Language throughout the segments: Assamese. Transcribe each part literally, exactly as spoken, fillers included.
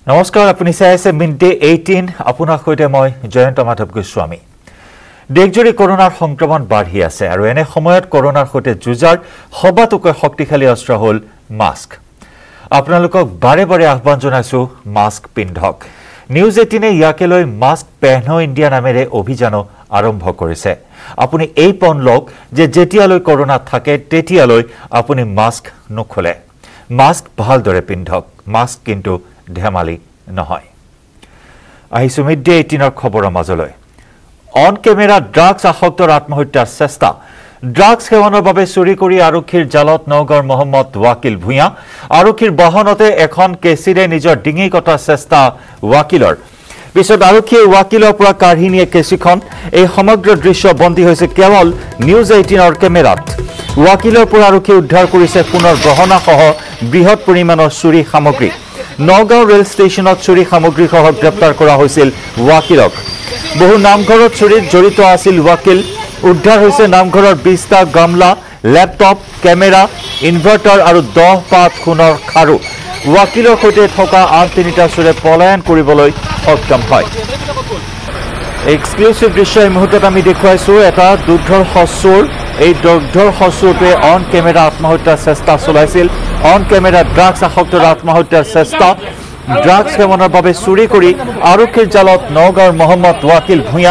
নমস্কাৰ আপুনি চাই আছে মিনিটে এইটিন আপোনাৰ সৈতে মই জয়ন্ত মাধৱ গোস্বামী দেশজুৰি কৰোনাৰ সংক্ৰমণ বাঢ়ি আছে আৰু এনে সময়ত কৰোনাৰ সৈতে যুঁজাৰ সবাতোকৈ শক্তিশালী অস্ত্ৰ হ'ল মাস্ক আপোনালোকক বাৰে বাৰে আহ্বান জনাইছো মাস্ক পিন্ধক নিউজ এইটিন এ ইয়াকে লৈ মাস্ক পেহনো ইণ্ডিয়া নামেৰে অভিযান আৰম্ভ কৰিছে আপুনি এই পন লওক যে যেতিয়ালৈ কৰোনা থাকে তেতিয়ালৈ আপুনি মাস্ক নখলে মাস্ক ভালদৰে পিন্ধক মাস্ক কিন্তু ধেমালি নহয় আহিছো মিডে এইটিনৰ খবৰৰ মাজলৈ অন কেমেৰা ড্ৰাগছ আসক্তৰ আত্মহত্যাৰ চেষ্টা ড্ৰাগছ সেৱনৰ বাবে চুৰি কৰি আৰক্ষীৰ জালত নগৰ মোহাম্মদ ওয়াকিল ভুঁয়া আৰক্ষীৰ বাহনতে এখন কেচিৰে নিজৰ ডিঙি কটাৰ চেষ্টা ওয়াকিলৰ পিছত আৰক্ষীয়ে ওয়াকিলৰ পৰা কাঢ়ি নিয়ে কেচিখন এই সমগ্ৰ দৃশ্য বন্দী হৈছে কেৱল নিউজ এইটিনৰ কেমেৰাত ওয়াকিলৰ পৰা আৰক্ষী উদ্ধাৰ কৰিছে পুনৰ গহনাসহ বৃহৎ পৰিমাণৰ চুৰি সামগ্ৰী নগাঁও ৰেল ষ্টেচনত চুৰি সামগ্ৰীসহ গ্ৰেপ্তাৰ কৰা হৈছিল ওয়াকিলক বহু নামঘৰত চুৰিত জড়িত আছিল ওয়াকিল উদ্ধাৰ হৈছে নামঘৰৰ বিশটা গামলা লেপটপ কেমেৰা ইনভাৰ্টাৰ আৰু দহ পাত সোণৰ খাৰু ওয়াকিলৰ সৈতে থকা আন তিনিটা চোৰে পলায়ন কৰিবলৈ সক্ষম হয় এক্সক্লুসিভ দৃশ্য এই মুহূৰ্তত আমি দেখুৱাইছো এটা দুৰ্ধৰ্ষ চোৰ এই দুৰ্ধৰ্ষ চোৰটোৱে অন কেমেৰা আত্মহত্যাৰ চেষ্টা চলাইছিল অন কেমেৰা ড্ৰাগছ আসক্তৰ আত্মহত্যাৰ চেষ্টা ড্ৰাগছ সেৱনৰ বাবে চুৰি কৰি আৰক্ষীৰ জালত নগাঁৱৰ মোহাম্মদ ওয়াকিল ভুঁয়া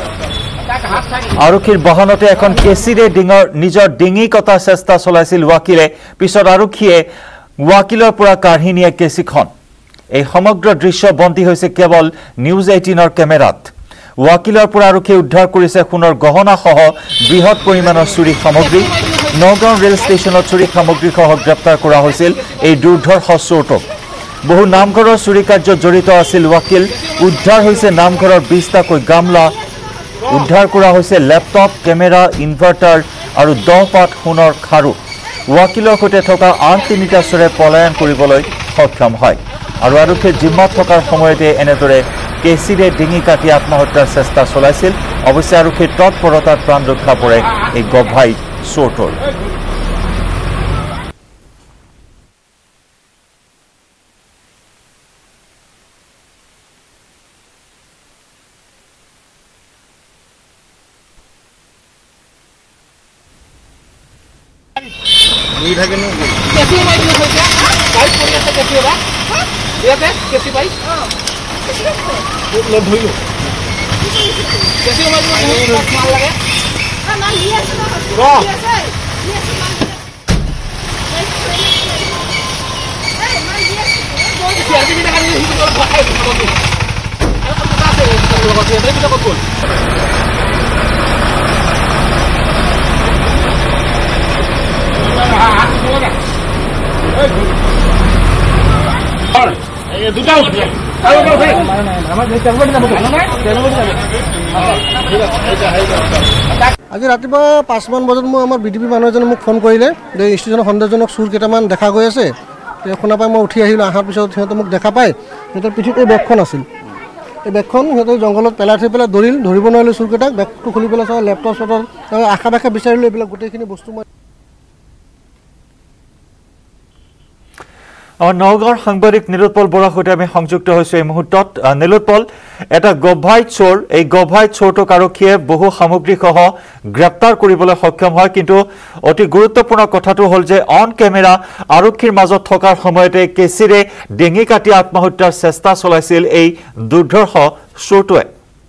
আৰক্ষীৰ বাহনতে এখন কেচিৰে ডিঙৰ নিজৰ ডিঙি কটাৰ চেষ্টা চলাইছিল ওয়াকিলে পিছত আৰক্ষীয়ে ওয়াকিলৰ পৰা কাঢ়ি নিয়ে কেচিখন এই সমগ্ৰ দৃশ্য বন্দী হৈছে কেৱল নিউজ এইটিনৰ কেমেৰাত ওয়াকিলৰ পৰা আৰক্ষীয়ে উদ্ধাৰ কৰিছে সোণৰ গহনাসহ বৃহৎ পৰিমাণৰ চুৰি সামগ্ৰী নগাঁও ৰেল ষ্টেচনত চুৰি সামগ্ৰীসহ গ্ৰেপ্তাৰ কৰা হৈছিল এই দুৰ্ধৰ্ষ চোৰটোক বহু নামঘৰৰ চুৰি কাৰ্যত জড়িত আছিল ওয়াকিল উদ্ধাৰ হৈছে নামঘৰৰ বিশটাকৈ গামলা উদ্ধাৰ কৰা হৈছে লেপটপ কেমেৰা ইনভাৰ্টাৰ আৰু দহ পাত সোণৰ খাৰু ওয়াকিলৰ সৈতে থকা আন তিনিটা চোৰে পলায়ন কৰিবলৈ সক্ষম হয় আৰু আৰক্ষীৰ জিম্মাত থকাৰ সময়তে এনেদৰে কেচিৰে ডিঙি কাটি আত্মহত্যাৰ চেষ্টা চলাইছিল অৱশ্যে আৰক্ষীৰ তৎপৰতাত প্ৰাণ ৰক্ষা পৰে এই গভাই চোৰটোৰ নি থাকে নো কেসি মাই দিও হইছে গাইড কৰি আছে কেসি বা ইয়াতে কেসি ভাই অ কেসি লব ধইলো কেসি মাই দিও মাল লাগে না না লি আছে না লি আছে লি আছে মাল এই মাল লি আছে কোন কি আজি বিনা কানি হিটো তোর ভাই কত আর কত আছে লগত ইয়াতে কি কত আজি ৰাতিপুৱা পাঁচমান বজাত মই আমাৰ বিডিপি মানুহ এজনে মোক ফোন কৰিলে যে ষ্টেচনৰ সন্দেহজনক চুৰ কেইটামান দেখা গৈ আছে শুনা পাই মই উঠি আহিলোঁ অহাৰ পিছত সিহঁতে মোক দেখা পায় সিহঁতৰ পিঠিত এই বেগখন আছিল এই বেগখন সিহঁতে জংঘলত পেলাই থৈ পেলাই দৌৰিল ধৰিব নোৱাৰিলোঁ চুৰকেইটাক বেগটো খুলি পেলাই চাওঁ লেপটপ চেপটপ আশা পাশে বিচাৰিলোঁ এইবিলাক গোটেইখিনি বস্তু মই और नौगाঁৱৰ সাংবাদিক নীলোৎপল বৰাৰ সৈতে আমি সংযুক্ত হৈছো এই মুহূৰ্তত নীলোৎপল এটা গভাই চোৰ এই গভাই চোৰটোক আৰক্ষীয়ে বহু সামগ্ৰীসহ গ্ৰেপ্তাৰ কৰিবলৈ সক্ষম হয় কিন্তু অতি গুৰুত্বপূৰ্ণ কথাটো হ'ল যে অন কেমেৰা আৰক্ষীৰ মাজত থকাৰ সময়তে কেচিৰে ডিঙি কাটি আত্মহত্যাৰ চেষ্টা চলাইছিল এই দুৰ্ধৰ্ষ চোৰটোৱে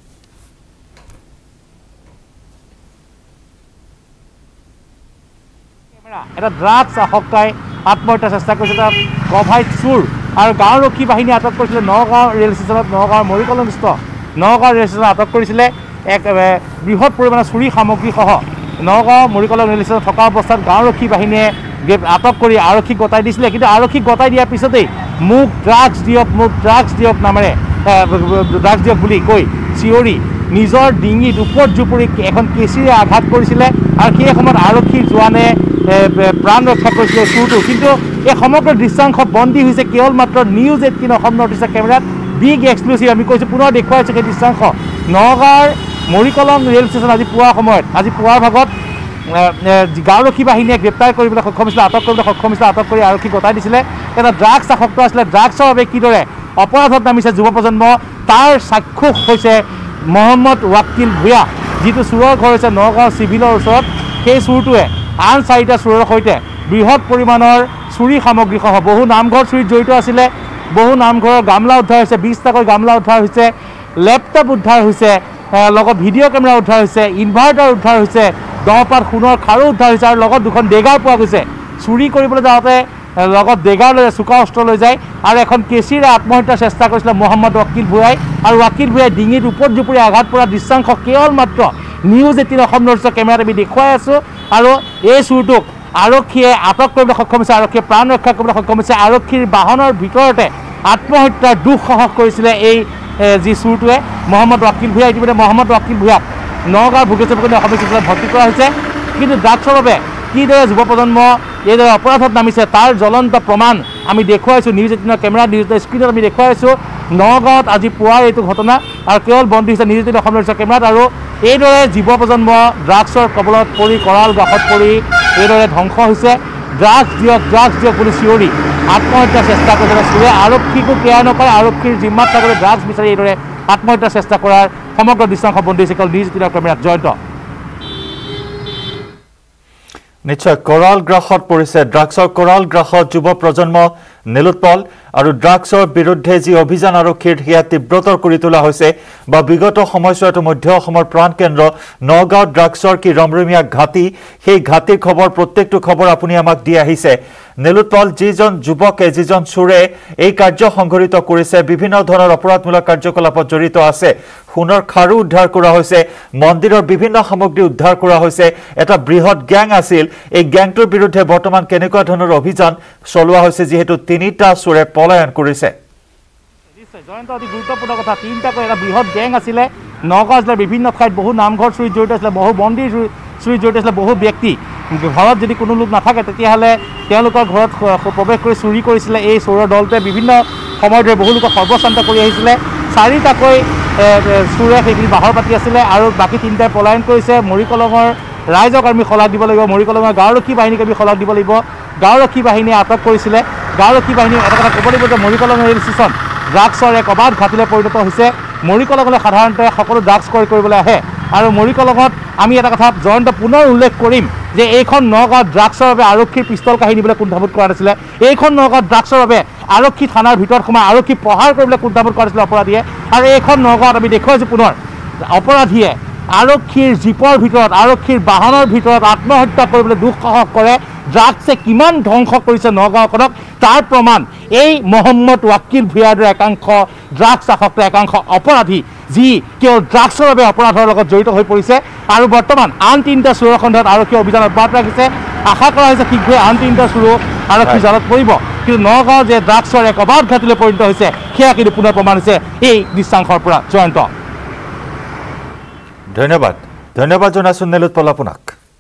এটা ড্ৰাগছ আসক্তাই আত্মহত্যাৰ চেষ্টা কৰিছে এটা গভাই চোৰ আৰু গাঁওৰক্ষী বাহিনী আটক কৰিছিলে নগাঁও ৰেল ষ্টেচনত নগাঁৱৰ মৰিকলমস্থ নগাঁও ৰেল ষ্টেচনত আটক কৰিছিলে এক বৃহৎ পৰিমাণৰ চুৰি সামগ্ৰীসহ নগাঁও মৰিকলম ৰেল ষ্টেচনত থকা অৱস্থাত গাঁওৰক্ষী বাহিনীয়ে আটক কৰি আৰক্ষীক গতাই দিছিলে কিন্তু আৰক্ষীক গতাই দিয়াৰ পিছতেই মোক ড্ৰাগছ দিয়ক মোক ড্ৰাগছ দিয়ক নামেৰে ড্ৰাগছ দিয়ক বুলি কৈ চিঞৰি নিজৰ ডিঙিত ওপৰত জুপুৰি এখন কেচিৰে আঘাত কৰিছিলে আৰু সেই সময়ত আৰক্ষীৰ জোৱানে প্ৰাণ ৰক্ষা কৰিছিলে চুৰটো কিন্তু এই সমগ্ৰ দৃশ্যাংশ বন্দী হৈছে কেৱল মাত্ৰ নিউজ এইটিন অসম নৰ্থ ইষ্টৰ কেমেৰাত বিগ এক্সক্লুচিভ আমি কৈছোঁ পুনৰ দেখুৱাইছোঁ সেই দৃশ্যাংশ নগাঁৱৰ মৰিকলম ৰেল ষ্টেচন আজি পুৱাৰ সময়ত আজি পুৱাৰ ভাগত গাঁওৰক্ষী বাহিনীয়ে গ্ৰেপ্তাৰ কৰিবলৈ সক্ষম হৈছিলে আটক কৰিবলৈ সক্ষম হৈছিলে আটক কৰি আৰক্ষী গতাই দিছিলে এটা ড্ৰাগছ আসক্ত আছিলে ড্ৰাগছৰ বাবে কিদৰে অপৰাধত নামিছে যুৱ প্ৰজন্ম তাৰ চাক্ষুষ হৈছে মহম্মদ ৱাকিল ভূঞা যিটো চুৰৰ ঘৰ হৈছে নগাঁও চিভিলৰ ওচৰত সেই চুৰটোৱে আন চাৰিটা চুৰৰ সৈতে বৃহৎ পৰিমাণৰ চুৰি সামগ্ৰীসহ বহু নামঘৰ চুৰিত জড়িত আছিলে বহু নামঘৰৰ গামলা উদ্ধাৰ হৈছে বিশটাকৈ গামলা উদ্ধাৰ হৈছে লেপটপ উদ্ধাৰ হৈছে লগত ভিডিঅ' কেমেৰা উদ্ধাৰ হৈছে ইনভাৰ্টাৰ উদ্ধাৰ হৈছে দহপাত সোণৰ খাৰু উদ্ধাৰ হৈছে আৰু লগত দুখন ডেগাৰ পোৱা গৈছে চুৰি কৰিবলৈ যাওঁতে লগত ডেগাৰ লৈ চোকা অস্ত্ৰ লৈ যায় আৰু এখন কেঁচিৰে আত্মহত্যাৰ চেষ্টা কৰিছিলে মহম্মদ ৱাকিল ভূঞাই আৰু ৱাকিল ভূঞাই ডিঙিত ওপৰত জুপুৰি আঘাত পৰা দৃশ্যাংশ কেৱল মাত্ৰ নিউজ এইটিন অসম নৰ্থ ইষ্টৰ কেমেৰাত আমি দেখুৱাই আছোঁ আৰু এই চুৰটোক আৰক্ষীয়ে আটক কৰিবলৈ সক্ষম হৈছে আৰক্ষীয়ে প্ৰাণ ৰক্ষা কৰিবলৈ সক্ষম হৈছে আৰক্ষীৰ বাহনৰ ভিতৰতে আত্মহত্যাৰ দুঃসাহস কৰিছিলে এই যি চুৰটোৱে মহম্মদ ৱাকিল ভূঞা ইতিমধ্যে মহম্মদ ৱাকিল ভূঞাক নগাঁৱৰ ভোগেশ্বৰপুৰ অসমীয়া চিকিৎসালয়ত ভৰ্তি কৰা হৈছে কিন্তু ড্ৰাগছৰ বাবে কিদৰে যুৱ প্ৰজন্ম এইদৰে অপৰাধত নামিছে তাৰ জ্বলন্ত প্ৰমাণ আমি দেখুৱাইছোঁ নিউজ এইটিনৰ কেমেৰা নিউজ স্ক্ৰীণত আমি দেখুৱাইছোঁ নগাঁৱত আজি পুৱাৰ এইটো ঘটনা আৰু কেৱল বন্দী হৈছে নিউজ এইটিন অসম নৰ্থ ইষ্টৰ কেমেৰাত আৰু এইদৰে যুৱ প্ৰজন্ম ড্ৰাগছৰ কবলত পৰি কৰাল গ্ৰাসত পৰি এইদৰে ধ্বংস হৈছে ড্ৰাগছ দিয়ক ড্ৰাগছ দিয়ক বুলি চিঞৰি আত্মহত্যাৰ চেষ্টা কৰিছে চুৰে আৰক্ষীকো কেয়াৰ নকৰে আৰক্ষীৰ জিম্মাত থাকোঁতে ড্ৰাগছ বিচাৰি এইদৰে আত্মহত্যাৰ চেষ্টা কৰাৰ সমগ্ৰ দৃশ্যাংশ বন্দী হৈছে কেৱল নিউজ এইটিনৰ কেমেৰাত জয়ন্ত নিশ্চয় কৰাল গ্ৰাসত পৰিছে ড্ৰাগছৰ কৰাল গ্ৰাসত যুৱ প্ৰজন্ম নিলোৎপল আৰু ড্ৰাগছৰ বিৰুদ্ধে যি অভিযান আৰক্ষীৰ সেয়া তীব্ৰতৰ কৰি তোলা হৈছে বা বিগত সময়ছোৱাতো মধ্য অসমৰ প্ৰাণ কেন্দ্ৰ নগাঁও ড্ৰাগছৰ কি ৰমৰমীয়া ঘাটি সেই ঘাটিৰ খবৰ প্ৰত্যেকটো খবৰ আপুনি আমাক দি আহিছে নিলোৎপল যিজন যুৱকে যিজন চুৰে এই কাৰ্য সংঘটিত কৰিছে বিভিন্ন ধৰণৰ অপৰাধমূলক কাৰ্যকলাপত জড়িত আছে সোণৰ খাৰু উদ্ধাৰ কৰা হৈছে মন্দিৰৰ বিভিন্ন সামগ্ৰী উদ্ধাৰ কৰা হৈছে এটা বৃহৎ গ্যাং আছিল এই গ্যাংটোৰ বিৰুদ্ধে বৰ্তমান কেনেকুৱা ধৰণৰ অভিযান চলোৱা হৈছে যিহেতু তিনিটা চুৰে পলায়ন কৰিছে জয়ন্ত অতি গুৰুত্বপূৰ্ণ কথা তিনিটাকৈ এটা বৃহৎ গ্যাং আছিলে নগাঁও জিলাৰ বিভিন্ন ঠাইত বহু নামঘৰ চুৰিত জড়িত আছিলে বহু মন্দিৰ চুৰিত জড়িত আছিলে বহু ব্যক্তি ঘৰত যদি কোনো লোক নাথাকে তেতিয়াহ'লে তেওঁলোকৰ ঘৰত প্ৰৱেশ কৰি চুৰি কৰিছিলে এই চোৰৰ দলটোৱে বিভিন্ন সময় ধৰি বহু লোকক সৰ্বশান্ত কৰি আহিছিলে চাৰিটাকৈ চুৰে সেইখিনি বাহৰ পাতি আছিলে আৰু বাকী তিনিটাই পলায়ন কৰিছে মৰিকলঙৰ ৰাইজক আমি শলাগ দিব লাগিব মৰিকলঙৰ গাঁওৰক্ষী বাহিনীক আমি শলাগ দিব লাগিব গাঁওৰক্ষী বাহিনীয়ে আটক কৰিছিলে গাঁওৰক্ষী বাহিনীয়ে এটা কথা ক'ব লাগিব যে মৰিকলং ৰেল ষ্টেচন ড্ৰাগছৰ এক অবাধ ঘাটিলৈ পৰিণত হৈছে মৰিকলঙলৈ সাধাৰণতে সকলো ড্ৰাগছ ক্ৰয় কৰিবলৈ আহে আৰু মৰিকলঙত আমি এটা কথা জয়ন্ত পুনৰ উল্লেখ কৰিম যে এইখন নগাঁৱত ড্ৰাগছৰ বাবে আৰক্ষীৰ পিষ্টল কাঢ়ি নিবলৈ কুণ্ঠাবোধ কৰা নাছিলে এইখন নগাঁৱত ড্ৰাগছৰ বাবে আৰক্ষী থানাৰ ভিতৰত সোমাই আৰক্ষী প্ৰহাৰ কৰিবলৈ কুণ্ঠাবোধ কৰা নাছিলে অপৰাধীয়ে আৰু এইখন নগাঁৱত আমি দেখুৱাইছোঁ পুনৰ অপৰাধীয়ে আৰক্ষীৰ জীপৰ ভিতৰত আৰক্ষীৰ বাহনৰ ভিতৰত আত্মহত্যা কৰিবলৈ দুঃসাহস কৰে ড্ৰাগছে কিমান ধ্বংস কৰিছে নগাঁওখনক তাৰ প্ৰমাণ এই মহম্মদ ৱাকিল ভূঞাৰ দৰে একাংশ ড্ৰাগছ আসক্ত একাংশ অপৰাধী যি কেৱল ড্ৰাগছৰ বাবে অপৰাধৰ লগত জড়িত হৈ পৰিছে আৰু বৰ্তমান আন তিনিটা চোৰৰ সন্ধানত আৰক্ষী অভিযান অব্যাহত ৰাখিছে আশা কৰা হৈছে শীঘ্ৰে আন তিনিটা চোৰো আৰক্ষী জালত পৰিব কিন্তু নগাঁও যে ড্ৰাগছৰ এক অবাধ ঘাটিলৈ পৰিণত হৈছে সেয়া কিন্তু পুনৰ প্ৰমাণ হৈছে এই দৃশ্যাংশৰ পৰা জয়ন্ত ধন্যবাদ ধন্যবাদ জনাইছোঁ নিলোৎপল আপোনাক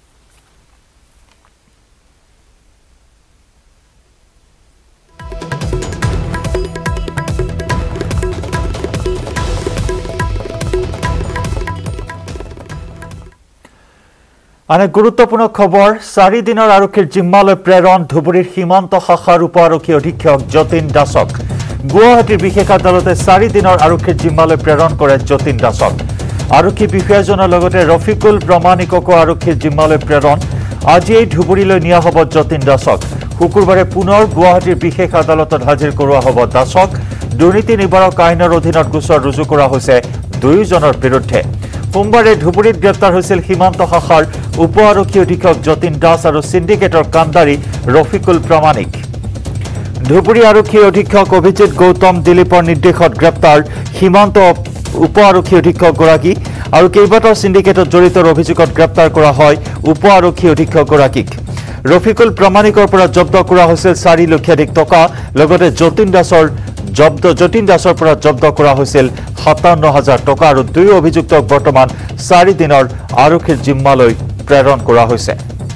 আন এক গুৰুত্বপূৰ্ণ খবৰ চাৰি দিনৰ আৰক্ষীৰ জিম্মালৈ প্ৰেৰণ ধুবুৰীৰ সীমান্ত শাখাৰ উপ আৰক্ষী অধীক্ষক যতীন দাসক গুৱাহাটীৰ বিশেষ আদালতে চাৰি দিনৰ আৰক্ষীৰ জিম্মালৈ প্ৰেৰণ কৰে যতীন দাসক আৰক্ষী বিষয়াজনৰ লগতে ৰফিকুল প্ৰমাণিককো আৰক্ষীৰ জিম্মালৈ প্ৰেৰণ আজিয়েই ধুবুৰীলৈ নিয়া হ'ব যতীন দাসক শুকুৰবাৰে পুনৰ গুৱাহাটীৰ বিশেষ আদালতত হাজিৰ কৰোৱা হ'ব দাসক দুৰ্নীতি নিবাৰক আইনৰ অধীনত গোচৰ ৰুজু কৰা হৈছে দুয়োজনৰ বিৰুদ্ধে সোমবাৰে ধুবুৰীত গ্ৰেপ্তাৰ হৈছিল সীমান্ত শাখাৰ উপ আৰক্ষী অধীক্ষক যতীন দাস আৰু সিন্ডিকেটৰ কাণ্ডাৰী ৰফিকুল প্ৰমাণিক ধুবুৰী আৰক্ষী অধীক্ষক অভিজিৎ গৌতম দিলীপৰ নিৰ্দেশত গ্ৰেপ্তাৰ সীমান্ত উপ আৰক্ষী অধীক্ষকগৰাকী আৰু কেইবাটাও সিন্ডিকেটত জড়িতৰ অভিযোগত গ্ৰেপ্তাৰ কৰা হয় উপ আৰক্ষী অধীক্ষকগৰাকীক ৰফিকুল প্ৰমাণিকৰ পৰা জব্দ কৰা হৈছিল চাৰি লক্ষাধিক টকা লগতে যতীন দাসৰ জব্দ যতীন দাসৰ পৰা জব্দ কৰা হৈছিল সাতাৱন্ন হাজাৰ টকা আৰু দুই অভিযুক্তক বৰ্তমান চাৰি দিনৰ আৰক্ষীৰ জিম্মালৈ প্ৰেৰণ কৰা হৈছে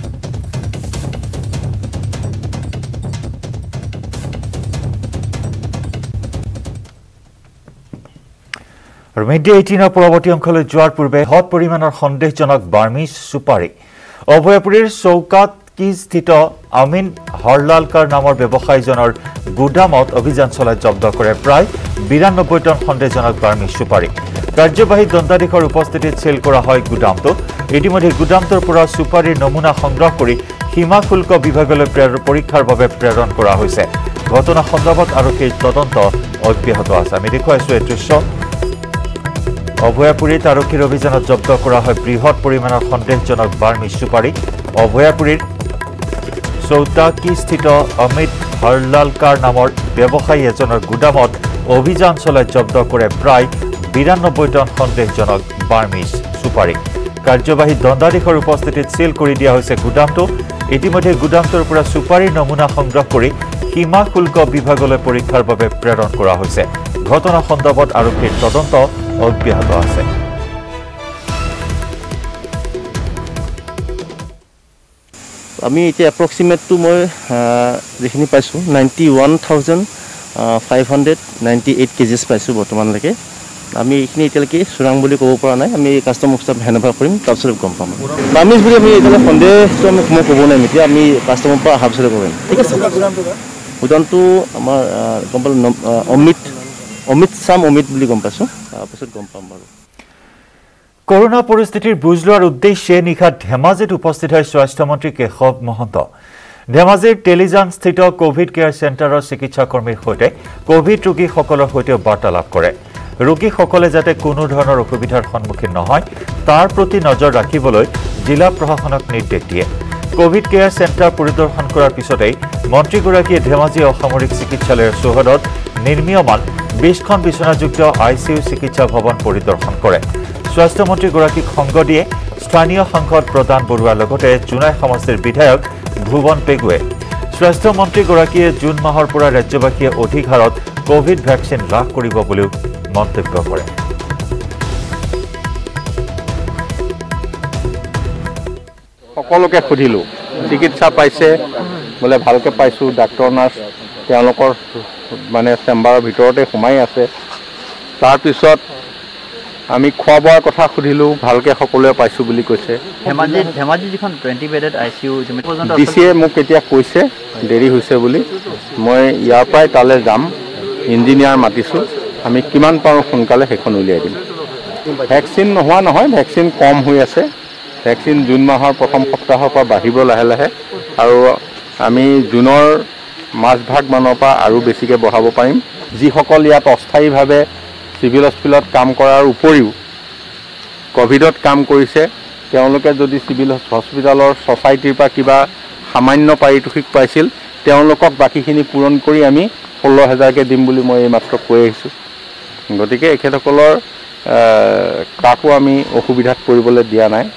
আৰু মিডিয়া এইটিনৰ পৰৱৰ্তী অংশলৈ যোৱাৰ পূৰ্বে হট পৰিমাণৰ সন্দেহজনক বাৰ্মিজ চুপাৰী অভয়পুৰীৰ চৌকাত কিস্থিত আমিন হৰলালকাৰ নামৰ ব্যৱসায়ীজনৰ গুদামত অভিযান চলাই জব্দ কৰে প্ৰায় বিৰানব্বৈ টন সন্দেহজনক বাৰ্মিজ সুপাৰী কাৰ্যবাহী দণ্ডাধীশৰ উপস্থিতিত চেল কৰা হয় গুদামটো ইতিমধ্যে গুদামটোৰ পৰা সুপাৰীৰ নমুনা সংগ্ৰহ কৰি সীমা শুল্ক বিভাগলৈ পৰীক্ষাৰ বাবে প্ৰেৰণ কৰা হৈছে ঘটনা সন্দৰ্ভত আৰক্ষীৰ তদন্ত অব্যাহত আছে আমি দেখুৱাইছো এই দৃশ্য অভয়াপুৰীত আৰক্ষীৰ অভিযানত জব্দ কৰা হয় বৃহৎ পৰিমাণৰ সন্দেহজনক বাৰ্মিজ সুপাৰী অভয়াপুৰীৰ চৌতাকিস্থিত অমিত হৰলালকাৰ নামৰ ব্যৱসায়ী এজনৰ গুদামত অভিযান চলাই জব্দ কৰে প্ৰায় বিৰানব্বৈ টন সন্দেহজনক বাৰ্মিজ সুপাৰী কাৰ্যবাহী দণ্ডাধীশৰ উপস্থিতিত সিল কৰি দিয়া হৈছে গুদামটো ইতিমধ্যে গুদামটোৰ পৰা সুপাৰীৰ নমুনা সংগ্ৰহ কৰি সীমা শুল্ক বিভাগলৈ পৰীক্ষাৰ বাবে প্ৰেৰণ কৰা হৈছে ঘটনা সন্দৰ্ভত আৰক্ষীৰ তদন্ত অব্যাহত আছে আমি এতিয়া এপ্ৰক্সিমেটটো মই যিখিনি পাইছোঁ ninety one thousand five hundred ninety eight KGs পাইছোঁ বৰ্তমানলৈকে আমি এইখিনি এতিয়ালৈকে চোৰাং বুলি ক'ব পৰা নাই আমি কাষ্টমাৰ ষ্টাফ হেণ্ডঅভাৰ কৰিম তাৰপিছত গম পাম বাৰ্মিজ বুলি আমি এতিয়ালৈ সন্দেহটো আমি মই ক'ব নাই এতিয়া আমি কাষ্টমাৰৰ পৰা অহাৰ পিছতে কৰিম ঠিক আছে গুদামটো আমাৰ গম পালোঁ অমিত অমিত চাম অমিত বুলি গম পাইছোঁ তাৰপিছত গম পাম বাৰু করোনা পরিস্থিতির বুঝ লোৱাৰ উদ্দেশ্যে নিশা ধেমাজিত উপস্থিত হয় স্বাস্থ্যমন্ত্রী কেশৱ মহন্ত ধেমাজিৰ টেলিজান স্থিত কোভিড কেয়ার সেন্টাৰৰ চিকিৎসাকর্মীৰ সৈতে কোভিড ৰোগীসকলৰ সৈতে বাৰ্তালাপ কৰে ৰোগীসকলে যাতে কোনো ধৰণৰ অসুবিধাৰ সন্মুখীন নহয় তাৰ প্ৰতি নজৰ ৰাখিবলৈ জিলা প্ৰশাসনক নিৰ্দেশ দিয়ে কোভিড কেয়ার সেন্টাৰ পৰিদৰ্শন কৰাৰ পিছতেই মন্ত্ৰীগৰাকীয়ে ধেমাজি অসামৰিক চিকিৎসালয়ৰ চৌহদত নিৰ্মীয়মান বিশখন বিছনাযুক্ত আইচিইউ চিকিৎসা ভৱন পৰিদৰ্শন কৰে স্বাস্থ্যমন্ত্ৰীগৰাকীক সংগ দিয়ে স্থানীয় সাংসদ প্ৰদান বৰুৱাৰ লগতে জুনাই সমষ্টিৰ বিধায়ক ভুৱন পেগুৱে স্বাস্থ্যমন্ত্ৰীগৰাকীয়ে জুন মাহৰ পৰা ৰাজ্যবাসীয়ে অধিক হাৰত কোভিড ভেকচিন লাভ কৰিব বুলিও মন্তব্য কৰে সকলোকে সুধিলোঁ চিকিৎসা পাইছে বোলে ভালকৈ পাইছোঁ ডাক্তৰ নাৰ্ছ তেওঁলোকৰ মানে চেম্বাৰৰ ভিতৰতে সোমাই আছে তাৰপিছত আমি খোৱা বোৱাৰ কথা সুধিলোঁ ভালকৈ সকলোৱে পাইছোঁ বুলি কৈছে ধেমাজি ধেমাজি যিখন twenty bedded I C U ডি চিয়ে মোক এতিয়া কৈছে দেৰি হৈছে বুলি মই ইয়াৰ পৰাই তালৈ যাম ইঞ্জিনিয়াৰ মাতিছোঁ আমি কিমান পাৰোঁ সোনকালে সেইখন উলিয়াই দিম ভেকচিন নোহোৱা নহয় ভেকচিন কম হৈ আছে ভেকচিন জুন মাহৰ প্ৰথম সপ্তাহৰ পৰা বাঢ়িব লাহে লাহে আৰু আমি জুনৰ মাজভাগ মানৰ পৰা আৰু বেছিকৈ বঢ়াব পাৰিম যিসকল ইয়াত অস্থায়ীভাৱে চিভিল হস্পিটেলত কাম কৰাৰ উপৰিও কোভিডত কাম কৰিছে তেওঁলোকে যদি চিভিল হস্পিটেলৰ ছ'চাইটিৰ পৰা কিবা সামান্য পাৰিতোষিক পাইছিল তেওঁলোকক বাকীখিনি পূৰণ কৰি আমি ষোল্ল হাজাৰকৈ দিম বুলি মই এইমাত্ৰ কৈ আহিছোঁ গতিকে এখেতসকলৰ কাকো আমি অসুবিধাত পৰিবলৈ দিয়া নাই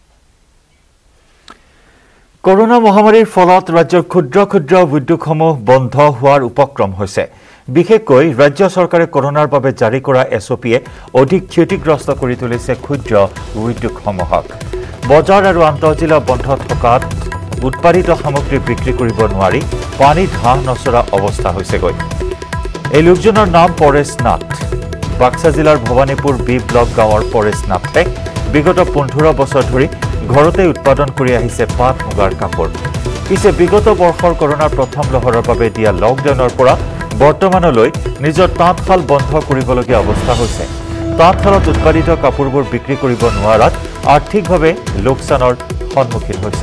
করোনা মহামাৰীৰ ফলত ৰাজ্যৰ ক্ষুদ্ৰ ক্ষুদ্ৰ উদ্যোগসমূহ বন্ধ হোৱাৰ উপক্ৰম হৈছে বিশেষকৈ ৰাজ্য চৰকাৰে করোনাৰ বাবে জাৰি কৰা এছঅপিয়ে অধিক ক্ষতিগ্ৰস্ত কৰি তুলিছে ক্ষুদ্ৰ উদ্যোগসমূহক বজাৰ আৰু আন্তঃজিলা বন্ধ থকাত উৎপাদিত সামগ্ৰী বিক্ৰী কৰিব নোৱাৰি পানীত হাঁহ নচৰা অৱস্থা হৈছেগৈ এই লোকজনৰ নাম পৰেশ নাথ বাক্সা জিলাৰ ভৱানীপুৰ বি ব্লক গাঁৱৰ পৰেশ নাথে বিগত পোন্ধৰ বছৰ ধৰি ঘৰতে উৎপাদন কৰি আহিছে পাট মুগাৰ কাপোৰ পিছে বিগত বৰ্ষৰ করোনাৰ প্ৰথম লহৰৰ বাবে দিয়া লকডাউনৰ পৰা বৰ্তমানলৈ নিজৰ তাঁতশাল বন্ধ কৰিবলগীয়া অৱস্থা হৈছে তাঁতশালত উৎপাদিত কাপোৰবোৰ বিক্ৰী কৰিব নোৱাৰাত আৰ্থিকভাৱে লোকচানৰ সন্মুখীন হৈছে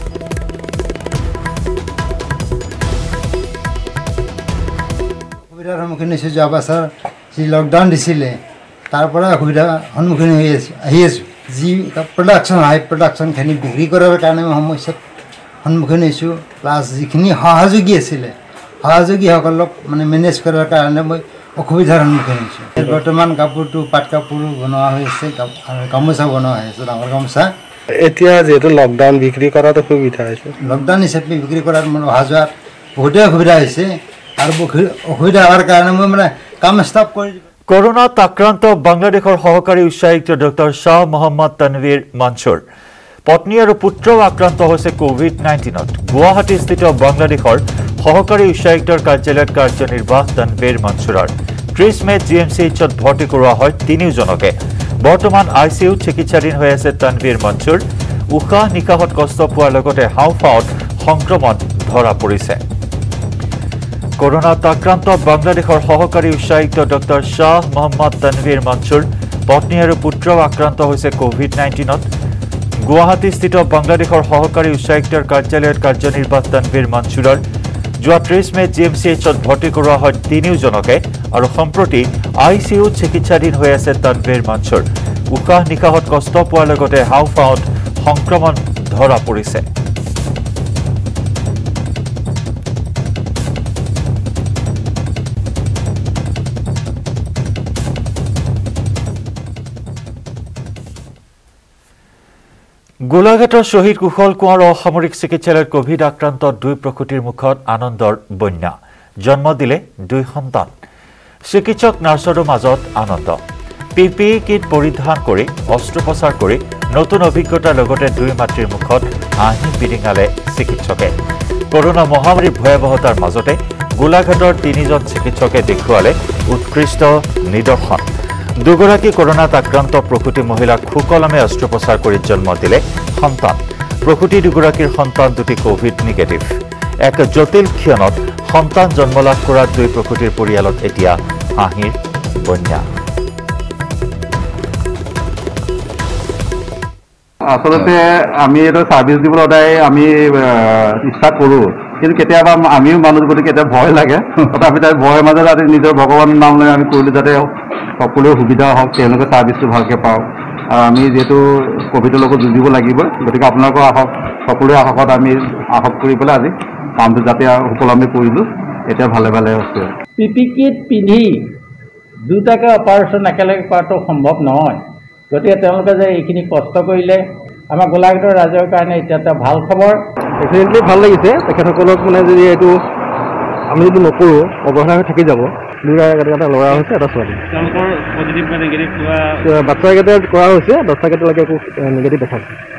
অসুবিধাৰ সন্মুখীন হৈছে যোৱা বছৰ যি লকডাউন দিছিলে তাৰ পৰা অসুবিধাৰ সন্মুখীন হৈ আছোঁ আহি আছোঁ যি প্ৰডাকশ্যন হাই প্ৰডাকশ্যনখিনি বিক্ৰী কৰাৰ কাৰণে মই সমস্যাত সন্মুখীন হৈছোঁ প্লাছ যিখিনি সহযোগী আছিলে সহযোগীসকলক মানে মেনেজ কৰাৰ কাৰণে মই অসুবিধাৰ সন্মুখীন হৈছোঁ বৰ্তমান কাপোৰটো পাট কাপোৰ বনোৱা হৈ আছে আৰু গামোচা বনোৱা হৈ আছে ডাঙৰ গামোচা এতিয়া যিহেতু লকডাউন বিক্ৰী কৰাত অসুবিধা হৈছে লকডাউন হিচাপে বিক্ৰী কৰাত মোৰ অহা যোৱাত বহুতেই অসুবিধা হৈছে আৰু অসুবিধা হোৱাৰ কাৰণে মই মানে কাম ষ্টাপ কৰি করোনাত আক্ৰান্ত বাংলাদেশৰ সহকাৰী উচ্চায়ুক্ত ডক্টৰ শাহ মোহাম্মদ তানভীৰ মনছুৰ পত্নী আৰু পুত্ৰও আক্ৰান্ত হৈছে কোভিড নাইণ্টিনত গুৱাহাটীস্থিত বাংলাদেশৰ সহকাৰী উচ্চায়ুক্তৰ কাৰ্যালয়ত কাৰ্যনিৰ্বাহ তানভীৰ মনছুৰৰ ত্ৰিশ মে জি এম চি এইচত ভৰ্তি কৰোৱা হয় তিনিওজনকে বৰ্তমান আই চি ইউত চিকিৎসাধীন হৈ আছে তানভীৰ মনছুৰ উশাহ নিশাহত কষ্ট পোৱাৰ লগতে হাওঁফাওঁত সংক্ৰমণ ধৰা পৰিছে কৰোনাত আক্ৰান্ত বাংলাদেশৰ সহকাৰী উচ্চায়ুক্ত ডক্টৰ শাহ মোহাম্মদ তানভীৰ মনছুৰ পত্নী আৰু পুত্ৰ আক্ৰান্ত হৈছে কোভিড নাইনটিনত গুৱাহাটীস্থিত বাংলাদেশৰ সহকাৰী উচ্চায়ুক্তৰ কাৰ্যালয়ত কাৰ্যনিৰ্বাহী তানভীৰ মনছুৰৰ যোৱা ত্ৰিশ মে জি এম চি এইচত ভৰ্তি কৰোৱা হয় তিনিওজনকে আৰু সম্প্ৰতি আই চি ইউত চিকিৎসাধীন হৈ আছে তানভীৰ মনছুৰ উশাহ নিশাহত কষ্ট পোৱাৰ লগতে হাওঁফাওঁত সংক্ৰমণ ধৰা পৰিছে গোলাঘাটৰ শহীদ কুশল কোঁৱৰ অসামৰিক চিকিৎসালয়ত কোভিড আক্ৰান্ত দুই প্ৰসূতিৰ মুখত আনন্দৰ বন্যা জন্ম দিলে দুই সন্তান চিকিৎসক নাৰ্ছৰ মাজত আনন্দ পি পি ই কিট পৰিধান কৰি অস্ত্ৰোপচাৰ কৰি নতুন অভিজ্ঞতাৰ লগতে দুই মাতৃৰ মুখত হাঁহি বিৰিঙালে চিকিৎসকে কৰোনা মহামাৰীৰ ভয়াৱহতাৰ মাজতে গোলাঘাটৰ তিনিজন চিকিৎসকে দেখুৱালে উৎকৃষ্ট নিদৰ্শন দুগৰাকী কৰোনাত আক্ৰান্ত প্ৰসূতি মহিলাক সুকলমে অস্ত্ৰোপচাৰ কৰি জন্ম দিলে সন্তান প্ৰসূতি দুগৰাকীৰ সন্তান দুটি কোভিড নিগেটিভ এক জটিল ক্ষণত সন্তান জন্ম লাভ কৰা দুই প্ৰসূতিৰ পৰিয়ালত এতিয়া হাঁহিৰ বন্যা আসলতে আমি এটা সার্ভিস দিবলৈ সদায় আমি ইচ্ছা কৰোঁ কিন্তু কেতিয়াবা আমিও মানুহ গতিকে কেতিয়াবা ভয় লাগে তথাপি তাৰ ভয়ৰ মাজত আমি নিজৰ ভগৱানৰ নাম লৈ আমি কৰিলোঁ যাতে সকলোৰে সুবিধা হওক তেওঁলোকে ছাৰ্ভিচটো ভালকৈ পাওক আৰু আমি যিহেতু ক'ভিডৰ লগত যুঁজিব লাগিব গতিকে আপোনালোকৰ আহক সকলোৰে আহকত আমি আহক কৰি পেলাই আজি কামটো যাতে সুকলমে কৰিলোঁ এতিয়া ভালে ভালে আছে পি পি কিট পিন্ধি দুটাকে অপাৰেশ্যন একেলগে কৰাটো সম্ভৱ নহয় গতিকে তেওঁলোকে যে এইখিনি কষ্ট কৰিলে আমাৰ গোলাঘাটৰ ৰাইজৰ কাৰণে এতিয়া এটা ভাল খবৰ ডেফিনেটলি ভাল লাগিছে তেখেতসকলক মানে যদি এইটো আমি যদি নকৰোঁ অৱহেলা হৈ থাকি যাব দুটা এটা ল'ৰা হৈছে এটা ছোৱালী বাচ্চাকেইটা কৰা হৈছে দহটাকেইটালৈকে একো নিগেটিভ দেখা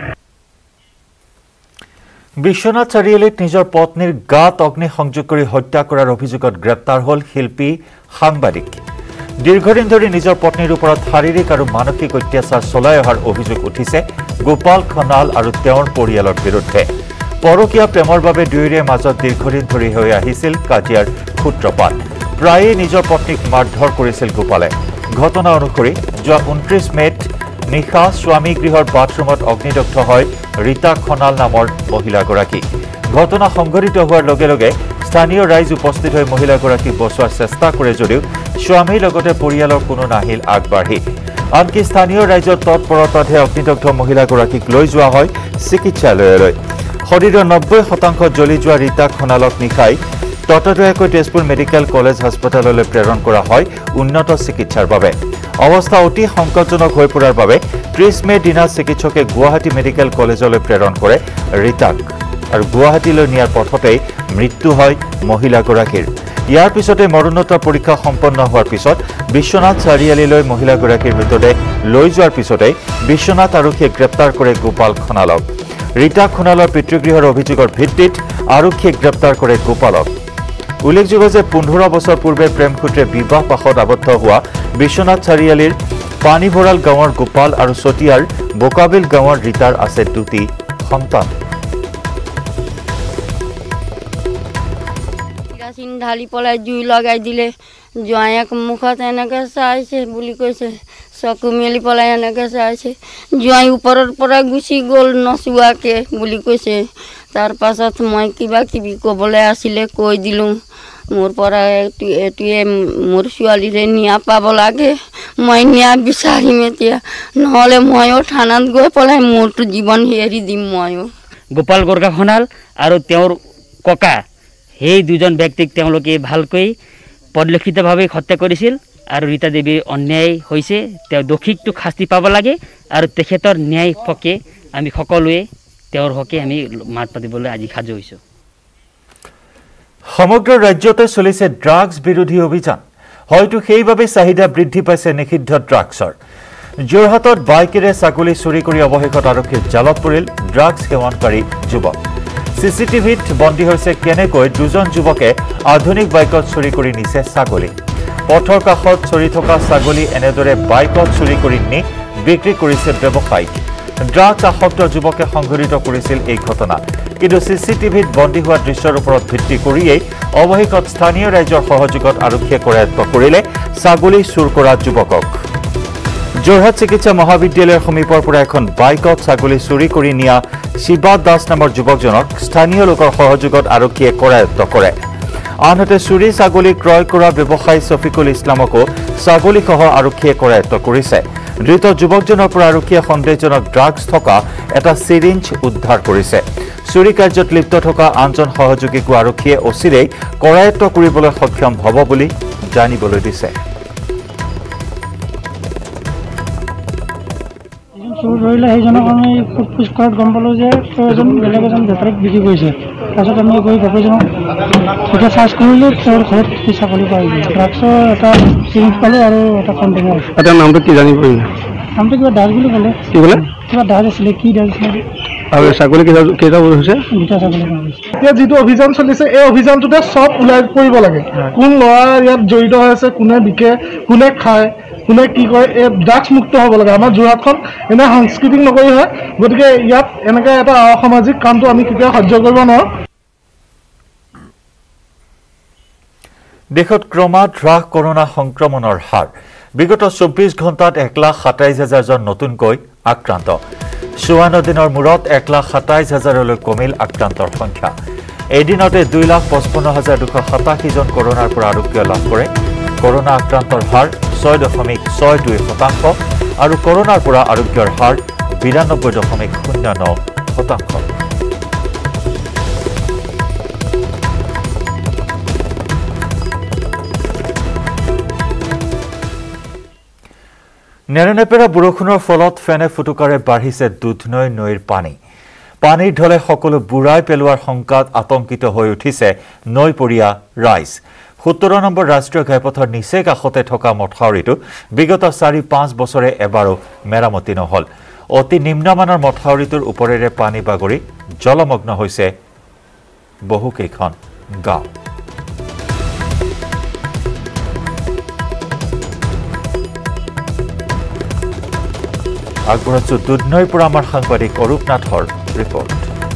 বিশ্বনাথ চাৰিআলিত নিজৰ পত্নীৰ গাত অগ্নি সংযোগ কৰি হত্যা কৰাৰ অভিযোগত গ্ৰেপ্তাৰ হ'ল শিল্পী সাংবাদিক দীৰ্ঘদিন ধৰি নিজৰ পত্নীৰ ওপৰত শাৰীৰিক আৰু মানসিক অত্যাচাৰ চলাই অহাৰ অভিযোগ উঠিছে গোপাল খনাল আৰু তেওঁৰ পৰিয়ালৰ বিৰুদ্ধে পৰকীয়া প্ৰেমৰ বাবে দুয়োৰে মাজত দীৰ্ঘদিন ধৰি হৈ আহিছিল কাজিয়াৰ সূত্ৰপাত প্ৰায়ে নিজৰ পত্নীক মাৰধৰ কৰিছিল গোপালে ঘটনা অনুসৰি যোৱা ঊনত্ৰিশ মেত নিশা স্বামী গৃহৰ বাথৰুমত অগ্নিদগ্ধ হয় ৰীতা খনাল নামৰ মহিলাগৰাকী ঘটনা সংঘটিত হোৱাৰ লগে লগে স্থানীয় ৰাইজ উপস্থিত হৈ মহিলাগৰাকীক বচোৱাৰ চেষ্টা কৰে যদিও স্বামীৰ লগতে পৰিয়ালৰ কোনো নাহিল আগবাঢ়ি আনকি স্থানীয় ৰাইজৰ তৎপৰতাতহে অগ্নিদগ্ধ মহিলাগৰাকীক লৈ যোৱা হয় চিকিৎসালয়লৈ শৰীৰৰ নব্বৈ শতাংশ জ্বলি যোৱা ৰীতা খনালক নিশাই ততাতৈয়াকৈ তেজপুৰ মেডিকেল কলেজ হাস্পতাললৈ প্ৰেৰণ কৰা হয় উন্নত চিকিৎসাৰ বাবে অৱস্থা অতি সংকটজনক হৈ পৰাৰ বাবে ত্ৰিশ মে দিনা চিকিৎসকে গুৱাহাটী মেডিকেল কলেজলৈ প্ৰেৰণ কৰে ৰীতাক আৰু গুৱাহাটীলৈ নিয়াৰ পথতেই মৃত্যু হয় মহিলাগৰাকীৰ ইয়াৰ পিছতে মৰণোত্তৰ পৰীক্ষা সম্পন্ন হোৱাৰ পিছত বিশ্বনাথ চাৰিআলিলৈ মহিলাগৰাকীৰ মৃতদেহ লৈ যোৱাৰ পিছতে বিশ্বনাথ আৰক্ষীয়ে গ্ৰেপ্তাৰ কৰে গোপাল খনালক ৰীতা খনালৰ পিতৃগৃহৰ অভিযোগৰ ভিত্তিত আৰক্ষীয়ে গ্ৰেপ্তাৰ কৰে গোপালক উল্লেখযোগ্য যে পোন্ধৰ বছৰ পূৰ্বে প্ৰেমসূত্ৰে বিবাহ পাশত আবদ্ধ হোৱা বিশ্বনাথ চাৰিআলিৰ পানীভৰাল গাঁৱৰ গোপাল আৰু চতিয়াৰ বোকাবিল গাঁৱৰ ৰীতাৰ আছে দুটি সন্তান কেৰাচিন ঢালি পেলাই জুই লগাই দিলে জোঁৱায়েক মুখত এনেকৈ চাইছে বুলি কৈছে চকু মেলি পেলাই এনেকৈ চাইছে জোঁৱাই ওপৰৰ পৰা গুচি গ'ল নচোৱাকৈ বুলি কৈছে তাৰ পাছত মই কিবা কিবি ক'বলৈ আছিলে কৈ দিলোঁ মোৰ পৰা এইটো এইটোৱে মোৰ ছোৱালীৰে নিয়া পাব লাগে মই নিয়া বিচাৰিম এতিয়া নহ'লে ময়ো থানাত গৈ পেলাই মোৰতো জীৱন হেৰি দিম ময়ো গোপাল গোৰ্খা খনাল আৰু তেওঁৰ ককা সেই দুজন ব্যক্তিক তেওঁলোকে ভালকৈ পৰিলক্ষিতভাৱে হত্যা কৰিছিল আৰু ৰীতা দেৱীৰ অন্যায় হৈছে তেওঁ দোষীকটো শাস্তি পাব লাগে আৰু তেখেতৰ ন্যায় পক্ষে আমি সকলোৱে তেওঁৰ হকে আমি মাত পাতিবলৈ আজি সাজু হৈছোঁ সমগ্ৰ ৰাজ্যতে চলিছে ড্ৰাগছ বিৰোধী অভিযান হয়তো সেইবাবে চাহিদা বৃদ্ধি পাইছে নিষিদ্ধ ড্ৰাগছৰ যোৰহাটত বাইকেৰে ছাগলী চুৰি কৰি অৱশেষত আৰক্ষীৰ জালত পৰিল ড্ৰাগছ সেৱনকাৰী যুৱক চিচিটিভিত বন্দী হৈছে কেনেকৈ দুজন যুৱকে আধুনিক বাইকত চুৰি কৰি নিছে ছাগলী পথৰ কাষত চৰি থকা ছাগলী এনেদৰে বাইকত চুৰি কৰি নি বিক্ৰী কৰিছে ব্যৱসায়ী ড্ৰাগছ আসক্ত যুৱকে সংঘটিত কৰিছিল এই ঘটনা কিন্তু চি চি টিভিত বন্দী হোৱা দৃশ্যৰ ওপৰত ভিত্তি কৰিয়েই অৱশেষত স্থানীয় ৰাইজৰ সহযোগত আৰক্ষীয়ে কৰায়ত্ব কৰিলে ছাগলী চুৰ কৰা যুৱকক যোৰহাট চিকিৎসা মহাবিদ্যালয়ৰ সমীপৰ পৰা এখন বাইকত ছাগলী চুৰি কৰি নিয়া শিৱা দাস নামৰ যুৱকজনক স্থানীয় লোকৰ সহযোগত আৰক্ষীয়ে কৰায়ত্ব কৰে আনহাতে চুৰি ছাগলী ক্ৰয় কৰা ব্যৱসায়ী শফিকুল ইছলামকো ছাগলীসহ আৰক্ষীয়ে কৰায়ত্ব কৰিছে ধৃত যুৱকজনৰ পৰা আৰক্ষীয়ে সন্দেহজনক ড্ৰাগছ থকা এটা চিৰিঞ্জ উদ্ধাৰ কৰিছে চুৰি কাৰ্যত লিপ্ত থকা আনজন সহযোগীকো আৰক্ষীয়ে অচিৰেই কৰায়ত্ব কৰিবলৈ সক্ষম হ'ব বুলি জানিবলৈ দিছে চুৰ ধৰিলে সেইজনক আমি ফুটপুচ কৰাত গম পালোঁ যে তেওঁ এজন বেলেগ এজন বেপাৰীক বিক্ৰী কৰিছে তাৰপিছত আমি গৈ বেপাৰীজনক তেতিয়া চাৰ্চ কৰিলোঁ তেওঁৰ ঘৰত কি ছাগলী পাই গ'ল ড্ৰাগছৰ এটা চিৰিঞ্জ পালোঁ আৰু এটা কণ্টেইনাৰ তেওঁৰ নামটো কি জানিব নামটো কিবা দাস বুলি ক'লে কি ক'লে কিবা দাস আছিলে কি দাস আছিলে আৰু ছাগলী কেইটা কেইটা হৈছে দুটা ছাগলী এতিয়া যিটো অভিযান চলিছে এই অভিযানটোতে চব ওলাই পৰিব লাগে কোন ল'ৰা ইয়াত জড়িত হৈ আছে কোনে বিকে কোনে খায় কোনে কি কৰে এই ড্ৰাগছ মুক্ত হ'ব লাগে আমাৰ যোৰহাটখন এনে সাংস্কৃতিক নগৰী হয় গতিকে ইয়াত এনেকৈ এটা অসামাজিক কামটো আমি কেতিয়াও সহ্য কৰিব নোৱাৰোঁ দেশত ক্ৰমাৎ হ্ৰাস কৰোনা সংক্ৰমণৰ হাৰ বিগত চৌব্বিছ ঘণ্টাত এক লাখ সাতাইছ হাজাৰজন নতুনকৈ আক্ৰান্ত চৌৱন্ন দিনৰ মূৰত এক লাখ সাতাইছ হাজাৰলৈ কমিল আক্ৰান্তৰ সংখ্যা এদিনতে দুই লাখ পঁচপন্ন হাজাৰ দুশ সাতাশীজন কৰোনাৰ পৰা আৰোগ্য লাভ কৰে কৰোনা আক্ৰান্তৰ হাৰ ছয় দশমিক ছয় দুই শতাংশ আৰু কৰোনাৰ পৰা আৰোগ্যৰ হাৰ বিৰানব্বৈ দশমিক শূন্য ন শতাংশ নেৰেনেপেৰা বৰষুণৰ ফলত ফেনে ফুটুকাৰে বাঢ়িছে দুধনৈ নৈৰ পানী পানীৰ ঢলে সকলো বুঢ়াই পেলোৱাৰ শংকাত আতংকিত হৈ উঠিছে নৈপৰীয়া ৰাইজ সত্তৰ নম্বৰ ৰাষ্ট্ৰীয় ঘাইপথৰ নিচেই কাষতে থকা মথাউৰিটো বিগত চাৰি পাঁচ বছৰে এবাৰো মেৰামতি নহল অতি নিম্নমানৰ মথাউৰিটোৰ ওপৰেৰে পানী বাগৰি জলমগ্ন হৈছে বহুকেইখন গাঁও আগবঢ়াইছো দুধনৈৰ পৰা আমাৰ সাংবাদিক অৰূপ নাথৰ ৰিপৰ্ট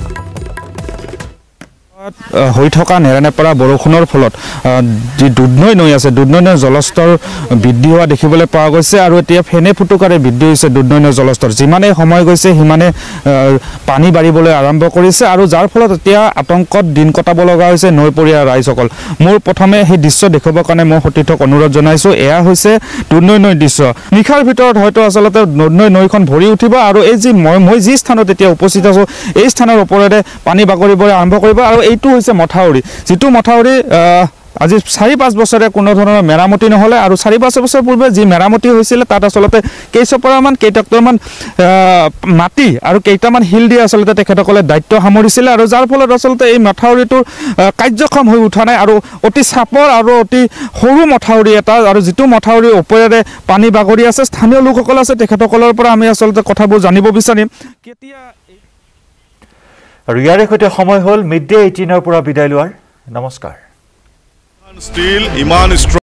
হৈ থকা নেৰানেপেৰা বৰষুণৰ ফলত যি দুধনৈ নৈ আছে দুধনৈ নৈৰ জলস্তৰ বৃদ্ধি হোৱা দেখিবলৈ পোৱা গৈছে আৰু এতিয়া ফেনে ফুটুকাৰে বৃদ্ধি হৈছে দুধনৈ নৈৰ জলস্তৰ যিমানে সময় গৈছে সিমানে পানী বাঢ়িবলৈ আৰম্ভ কৰিছে আৰু যাৰ ফলত এতিয়া আতংকত দিন কটাব লগা হৈছে নৈপৰীয়া ৰাইজসকল মোৰ প্ৰথমে সেই দৃশ্য দেখাবৰ কাৰণে মই সতীৰ্থক অনুৰোধ জনাইছোঁ এয়া হৈছে দুধনৈ নৈৰ দৃশ্য নিশাৰ ভিতৰত হয়তো আচলতে দুধনৈ নৈখন ভৰি উঠিব আৰু এই যি মই মই যি স্থানত এতিয়া উপস্থিত আছোঁ এই স্থানৰ ওপৰেৰে পানী বাগৰিবলৈ আৰম্ভ কৰিব আৰু এইটো হৈছে মথাউৰি যিটো মথাউৰি আজি চাৰি পাঁচ বছৰে কোনো ধৰণৰ মেৰামতি নহ'লে আৰু চাৰি পাঁচ বছৰ পূৰ্বে যি মেৰামতি হৈছিলে তাত আচলতে কেইচপৰামান কেইটকমান মাটি আৰু কেইটামান শিল দি আচলতে তেখেতসকলে দায়িত্ব সামৰিছিলে আৰু যাৰ ফলত আচলতে এই মথাউৰিটোৰ কাৰ্যক্ষম হৈ উঠা নাই আৰু অতি চাপৰ আৰু অতি সৰু মথাউৰি এটা আৰু যিটো মথাউৰিৰ ওপৰেৰে পানী বাগৰি আছে স্থানীয় লোকসকল আছে তেখেতসকলৰ পৰা আমি আচলতে কথাবোৰ জানিব বিচাৰিম কেতিয়া আৰু ইয়াৰে সৈতে সময় হ'ল মিড ডে এইটিনৰ পৰা বিদায় লোৱাৰ নমস্কাৰ Steel, Iman